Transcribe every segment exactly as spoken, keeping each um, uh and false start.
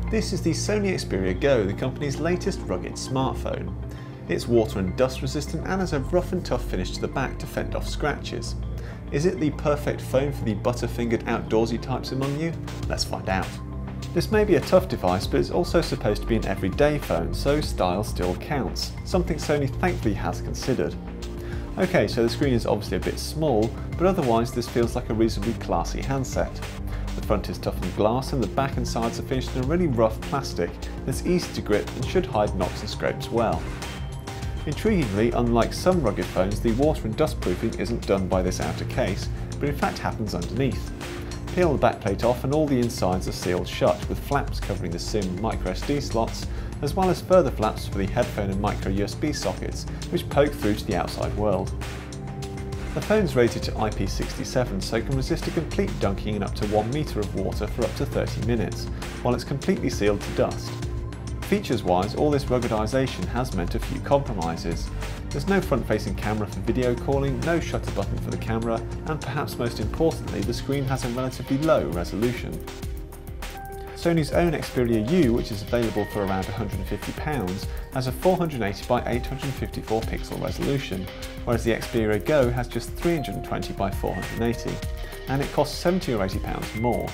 This is the Sony Xperia Go, the company's latest rugged smartphone. It's water and dust resistant and has a rough and tough finish to the back to fend off scratches. Is it the perfect phone for the butter-fingered outdoorsy types among you? Let's find out. This may be a tough device, but it's also supposed to be an everyday phone, so style still counts, something Sony thankfully has considered. Okay, so the screen is obviously a bit small, but otherwise this feels like a reasonably classy handset. The front is toughened glass and the back and sides are finished in a really rough plastic that's easy to grip and should hide knocks and scrapes well. Intriguingly, unlike some rugged phones, the water and dust proofing isn't done by this outer case, but in fact happens underneath. Peel the backplate off and all the insides are sealed shut, with flaps covering the SIM micro S D slots, as well as further flaps for the headphone and micro U S B sockets, which poke through to the outside world. The phone's rated to I P sixty-seven, so it can resist a complete dunking in up to one metre of water for up to thirty minutes, while it's completely sealed to dust. Features-wise, all this ruggedisation has meant a few compromises. There's no front-facing camera for video calling, no shutter button for the camera, and perhaps most importantly, the screen has a relatively low resolution. Sony's own Xperia U, which is available for around one hundred and fifty pounds, has a four hundred eighty by eight hundred and fifty-four pixel resolution, whereas the Xperia Go has just three hundred and twenty by four hundred and eighty, and it costs seventy or eighty pounds more.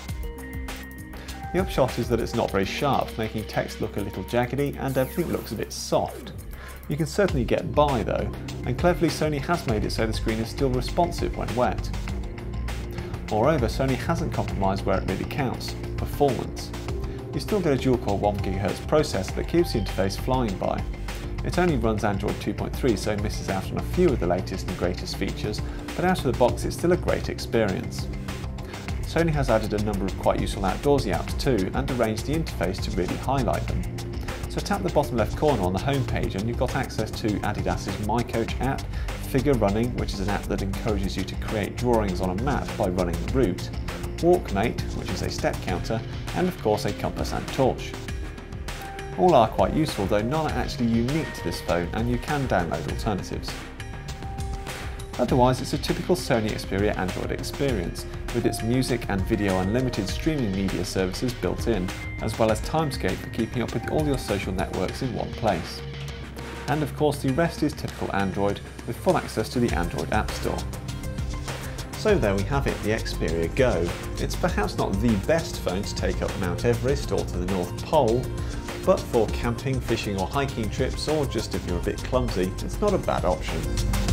The upshot is that it's not very sharp, making text look a little jaggedy and everything looks a bit soft. You can certainly get by though, and cleverly Sony has made it so the screen is still responsive when wet. Moreover, Sony hasn't compromised where it really counts: performance. You still get a dual-core one gigahertz processor that keeps the interface flying by. It only runs Android two point three, so misses out on a few of the latest and greatest features, but out of the box it's still a great experience. Sony has added a number of quite useful outdoorsy apps too, and arranged the interface to really highlight them. So tap the bottom left corner on the home page and you've got access to Adidas's My Coach app, Figure Running, which is an app that encourages you to create drawings on a map by running the route, Walkmate, which is a step counter, and of course a compass and torch. All are quite useful, though none are actually unique to this phone, and you can download alternatives. Otherwise, it's a typical Sony Xperia Android experience, with its music and video unlimited streaming media services built in, as well as Timescape for keeping up with all your social networks in one place. And of course the rest is typical Android, with full access to the Android App Store. So there we have it, the Xperia Go. It's perhaps not the best phone to take up Mount Everest or to the North Pole, but for camping, fishing or hiking trips, or just if you're a bit clumsy, it's not a bad option.